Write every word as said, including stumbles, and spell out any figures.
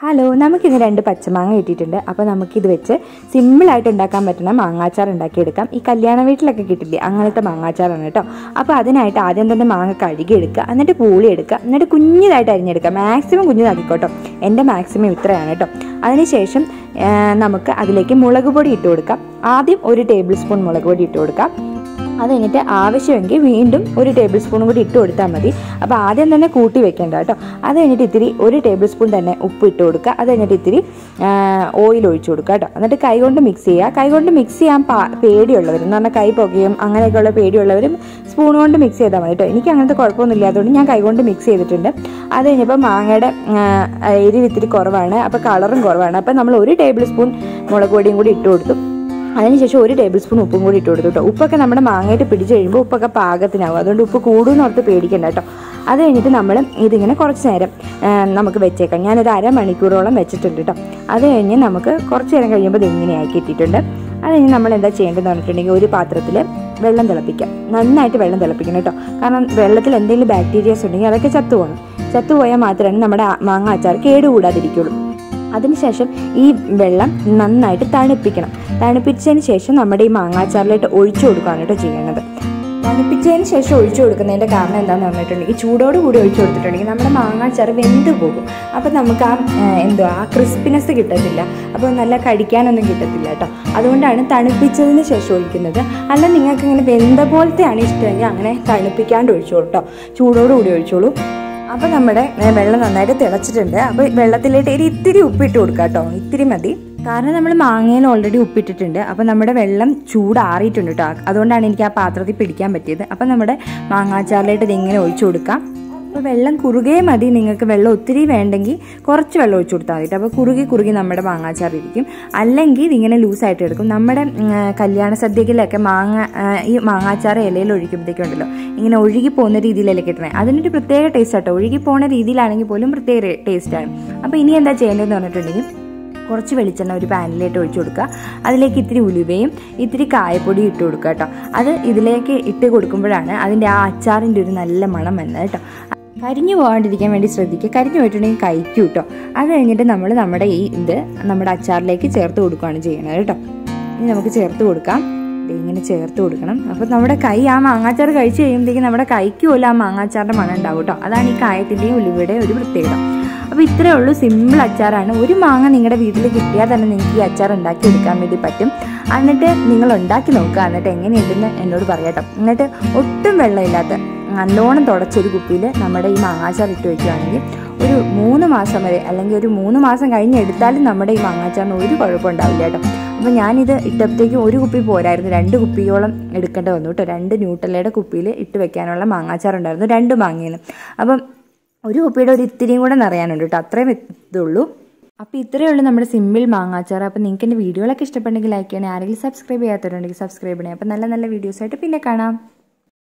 Hello, നമുക്കിന്ന് രണ്ട് പച്ചമാങ്ങ കിട്ടിയിട്ടുണ്ട്. അപ്പോൾ നമുക്കിത് വെച്ച് സിമ്പിളായിട്ട് ഉണ്ടാക്കാൻ പറ്റുന്ന മാങ്ങാച്ചാർ ഉണ്ടാക്കിയെടുക്കാം. ഈ കല്യാണ വീട്ടിലൊക്കെ കിട്ടില്ലേ, അങ്ങനത്തെ മാങ്ങാച്ചാറാണ് കേട്ടോ. അപ്പോൾ അതിനായിട്ട് ആദ്യം തന്നെ മാങ്ങ കഴുകിയെടുക്കുക, എന്നിട്ട് പൂളി എടുക്കുക, എന്നിട്ട് കുഞ്ഞിതായിട്ട് അരിഞ്ഞെടുക്കുക. മാക്സിമം കുഞ്ഞിതാക്കിക്കോട്ടോ, എൻ്റെ മാക്സിമം ഇത്രയാണ് കേട്ടോ. അതിനുശേഷം നമുക്ക് അതിലേക്ക് മുളക് പൊടി ഇട്ട് കൊടുക്കാം. ആദ്യം ഒരു ടേബിൾ സ്പൂൺ മുളക് പൊടി ഇട്ട് കൊടുക്കാം. അത് കഴിഞ്ഞിട്ട് ആവശ്യമെങ്കിൽ വീണ്ടും ഒരു ടേബിൾ സ്പൂണും കൂടി ഇട്ട് കൊടുത്താൽ മതി. അപ്പോൾ ആദ്യം തന്നെ കൂട്ടി വെക്കേണ്ട കേട്ടോ. അത് കഴിഞ്ഞിട്ട് ഇത്തിരി ഒരു ടേബിൾ സ്പൂൺ തന്നെ ഉപ്പ് ഇട്ട് കൊടുക്കുക. അത് കഴിഞ്ഞിട്ട് ഇത്തിരി ഓയിൽ ഒഴിച്ചു കൊടുക്കുക കേട്ടോ. എന്നിട്ട് കൈ കൊണ്ട് മിക്സ് ചെയ്യുക. കൈ കൊണ്ട് മിക്സ് ചെയ്യാൻ പാ പേടിയുള്ളവരും എന്ന് പറഞ്ഞാൽ കൈ പുകയും അങ്ങനെയൊക്കെയുള്ള പേടിയുള്ളവരും സ്പൂൺ കൊണ്ട് മിക്സ് ചെയ്താൽ മതി കേട്ടോ. എനിക്ക് അങ്ങനത്തെ കുഴപ്പമൊന്നും ഇല്ലാത്തതുകൊണ്ട് ഞാൻ കൈ കൊണ്ട് മിക്സ് ചെയ്തിട്ടുണ്ട്. അത് കഴിഞ്ഞപ്പോൾ മാങ്ങയുടെ എരിവ് ഇത്തിരി കുറവാണ്, അപ്പോൾ കളറും കുറവാണ്. അപ്പോൾ നമ്മൾ ഒരു ടേബിൾ സ്പൂൺ മുളക് പൊടിയും കൂടി ഇട്ട് കൊടുത്തു. അതിനുശേഷം ഒരു ടേബിൾ സ്പൂൺ ഉപ്പും കൂടി ഇട്ട് കൊടുത്തു കേട്ടോ. ഉപ്പൊക്കെ നമ്മുടെ മാങ്ങയിട്ട് പിടിച്ച് കഴിയുമ്പോൾ ഉപ്പൊക്കെ പാകത്തിനാവും, അതുകൊണ്ട് ഉപ്പ് കൂടുമെന്ന് ഓർത്ത് പേടിക്കണ്ട കേട്ടോ. അത് കഴിഞ്ഞിട്ട് നമ്മൾ ഇതിങ്ങനെ കുറച്ച് നേരം നമുക്ക് വെച്ചേക്കാം. ഞാനൊരു അരമണിക്കൂറോളം വെച്ചിട്ടുണ്ട് കേട്ടോ. അത് കഴിഞ്ഞ് നമുക്ക് കുറച്ച് നേരം കഴിയുമ്പോൾ ഇത് ഇങ്ങനെ ആക്കി ഇട്ടിട്ടുണ്ട്. അത് കഴിഞ്ഞ് നമ്മൾ എന്താ ചെയ്യേണ്ടതെന്ന് പറഞ്ഞിട്ടുണ്ടെങ്കിൽ ഒരു പാത്രത്തിൽ വെള്ളം തിളപ്പിക്കാം. നന്നായിട്ട് വെള്ളം തിളപ്പിക്കണം കേട്ടോ. കാരണം വെള്ളത്തിൽ എന്തെങ്കിലും ബാക്ടീരിയാസ് ഉണ്ടെങ്കിൽ അതൊക്കെ ചത്തുപോകണം. ചത്തുപോയാൽ മാത്രമേ നമ്മുടെ മാങ്ങ അച്ചാർ കേടുകൂടാതിരിക്കുള്ളൂ. അതിനുശേഷം ഈ വെള്ളം നന്നായിട്ട് തണുപ്പിക്കണം. തണുപ്പിച്ചതിന് ശേഷം നമ്മുടെ ഈ മാങ്ങാച്ചാറിലായിട്ട് ഒഴിച്ചു കൊടുക്കുകയാണ് കേട്ടോ ചെയ്യേണ്ടത്. തണുപ്പിച്ചതിന് ശേഷം ഒഴിച്ചു കൊടുക്കുന്നതിൻ്റെ കാരണം എന്താണെന്ന് പറഞ്ഞിട്ടുണ്ടെങ്കിൽ ചൂടോട് കൂടി ഒഴിച്ചു കൊടുത്തിട്ടുണ്ടെങ്കിൽ നമ്മുടെ മാങ്ങാച്ചാർ വെന്ത് പോകും. അപ്പോൾ നമുക്ക് ആ എന്തോ ആ ക്രിസ്പിനെസ് കിട്ടത്തില്ല, അപ്പോൾ നല്ല കടിക്കാനൊന്നും കിട്ടത്തില്ല കേട്ടോ. അതുകൊണ്ടാണ് തണുപ്പിച്ചതിന് ശേഷം ഒഴിക്കുന്നത്. അല്ല നിങ്ങൾക്ക് ഇങ്ങനെ വെന്ത പോലത്തെയാണ് ഇഷ്ടമെങ്കിൽ അങ്ങനെ തണുപ്പിക്കാണ്ട് ഒഴിച്ചോളൂ കേട്ടോ, ചൂടോട് കൂടി ഒഴിച്ചോളൂ. അപ്പോൾ നമ്മുടെ വെള്ളം നന്നായിട്ട് തിളച്ചിട്ടുണ്ട്. അപ്പോൾ വെള്ളത്തിലേക്ക് ഒരു ഇത്തിരി ഉപ്പിട്ട് കൊടുക്കുക കേട്ടോ, ഇത്തിരി മതി. കാരണം നമ്മൾ മാങ്ങയിൽ ഓൾറെഡി ഉപ്പിട്ടിട്ടുണ്ട്. അപ്പോൾ നമ്മുടെ വെള്ളം ചൂടാറിയിട്ടുണ്ട് കേട്ടോ. അതുകൊണ്ടാണ് എനിക്ക് ആ പാത്രത്തിൽ പിടിക്കാൻ പറ്റിയത്. അപ്പോൾ നമ്മുടെ മാങ്ങാച്ചാറിലായിട്ട് ഇതിങ്ങനെ ഒഴിച്ചു കൊടുക്കാം. അപ്പോൾ വെള്ളം കുറുകെ മതി. നിങ്ങൾക്ക് വെള്ളം ഒത്തിരി വേണ്ടെങ്കിൽ കുറച്ച് വെള്ളം ഒഴിച്ചു കൊടുത്താൽ മതി. അപ്പോൾ കുറുകി കുറുകി നമ്മുടെ മാങ്ങാച്ചാർ ഇരിക്കും. അല്ലെങ്കിൽ ഇതിങ്ങനെ ലൂസായിട്ട് എടുക്കും. നമ്മുടെ കല്യാണ സദ്യയിലൊക്കെ മാങ്ങ ഈ മാങ്ങാച്ചാർ ഇലയിൽ ഒഴിക്കുമ്പോഴത്തേക്കും ഉണ്ടല്ലോ ഇങ്ങനെ ഒഴുകി പോകുന്ന രീതിയിലല്ലേ കിട്ടണേ. അതിനൊരു പ്രത്യേക ടേസ്റ്റ് ആട്ടോ. ഒഴുകി പോകുന്ന രീതിയിലാണെങ്കിൽ പോലും പ്രത്യേക ടേസ്റ്റാണ്. അപ്പോൾ ഇനി എന്താ ചെയ്യേണ്ടതെന്ന് പറഞ്ഞിട്ടുണ്ടെങ്കിൽ കുറച്ച് വെളിച്ചെണ്ണ ഒരു പാനിലേക്ക് ഒഴിച്ചു കൊടുക്കുക. അതിലേക്ക് ഇത്തിരി ഉലുവയും ഇത്തിരി കായപ്പൊടിയും ഇട്ട് കൊടുക്കുക കേട്ടോ. അത് ഇതിലേക്ക് ഇട്ട് കൊടുക്കുമ്പോഴാണ് അതിൻ്റെ ആ അച്ചാറിൻ്റെ ഒരു നല്ല മണം വരുന്നത് കേട്ടോ. കരിഞ്ഞു പോകാണ്ടിരിക്കാൻ വേണ്ടി ശ്രദ്ധിക്കുക. കരിഞ്ഞു പോയിട്ടുണ്ടെങ്കിൽ കഴിക്കും കേട്ടോ. അത് കഴിഞ്ഞിട്ട് നമ്മൾ നമ്മുടെ ഈ ഇത് നമ്മുടെ അച്ചാറിലേക്ക് ചേർത്ത് കൊടുക്കുകയാണ് ചെയ്യുന്നത് കേട്ടോ. ഇനി നമുക്ക് ചേർത്ത് കൊടുക്കാം. ഇങ്ങനെ ചേർത്ത് കൊടുക്കണം. അപ്പോൾ നമ്മുടെ കൈ ആ മാങ്ങാച്ചാർ കഴിച്ച് കഴിയുമ്പോഴത്തേക്കും നമ്മുടെ കൈക്ക് പോലും ആ മാങ്ങാച്ചാറിൻ്റെ മണം ഉണ്ടാവും കേട്ടോ. അതാണ് ഈ കായത്തിൻ്റെയും ഉലുവയുടെയും ഒരു പ്രത്യേകത. അപ്പോൾ ഇത്രയേ ഉള്ളൂ, സിമ്പിൾ അച്ചാറാണ്. ഒരു മാങ്ങ നിങ്ങളുടെ വീട്ടിൽ കിട്ടിയാൽ തന്നെ നിങ്ങൾക്ക് ഈ അച്ചാർ ഉണ്ടാക്കി എടുക്കാൻ വേണ്ടി പറ്റും. എന്നിട്ട് നിങ്ങൾ ഉണ്ടാക്കി നോക്കുക, എന്നിട്ട് എങ്ങനെയുണ്ടെന്ന് എന്നോട് പറയാട്ടോ. എന്നിട്ട് ഒട്ടും വെള്ളമില്ലാത്ത നല്ലോണം തുടച്ചൊരു കുപ്പിയിൽ നമ്മുടെ ഈ മാങ്ങാച്ചാർ ഇട്ട് വയ്ക്കുകയാണെങ്കിൽ ഒരു മൂന്ന് മാസം വരെ അല്ലെങ്കിൽ ഒരു മൂന്ന് മാസം കഴിഞ്ഞ് എടുത്താലും നമ്മുടെ ഈ മാങ്ങാച്ചാറിന് ഒരു കുഴപ്പമുണ്ടാവില്ല കേട്ടോ. അപ്പോൾ ഞാനിത് ഇട്ടപ്പോഴത്തേക്കും ഒരു കുപ്പി പോരായിരുന്നു, രണ്ട് കുപ്പിയോളം എടുക്കേണ്ടി വന്നു കേട്ടോ. രണ്ട് ന്യൂട്രലയുടെ കുപ്പിയിൽ ഇട്ട് വെക്കാനുള്ള മാങ്ങാച്ചാർ ഉണ്ടായിരുന്നു, രണ്ട് മാങ്ങയിൽ. അപ്പം ഒരു കുപ്പിയുടെ ഒരു ഇത്തിരിയും കൂടെ നിറയാനുണ്ട് കേട്ടോ, അത്രയും ഇതുള്ളൂ. അപ്പോൾ ഇത്രയേ ഉള്ളൂ നമ്മുടെ സിമ്പിൾ മാങ്ങാച്ചാർ. അപ്പോൾ നിങ്ങൾക്ക് എൻ്റെ വീഡിയോകളൊക്കെ ഇഷ്ടപ്പെട്ടെങ്കിൽ ലൈക്ക് ചെയ്യണേ. ആരെങ്കിലും സബ്സ്ക്രൈബ് ചെയ്യാത്തവരുണ്ടെങ്കിൽ സബ്സ്ക്രൈബ് ചെയ്യണേ. അപ്പോൾ നല്ല നല്ല വീഡിയോസായിട്ട് പിന്നെ കാണാം.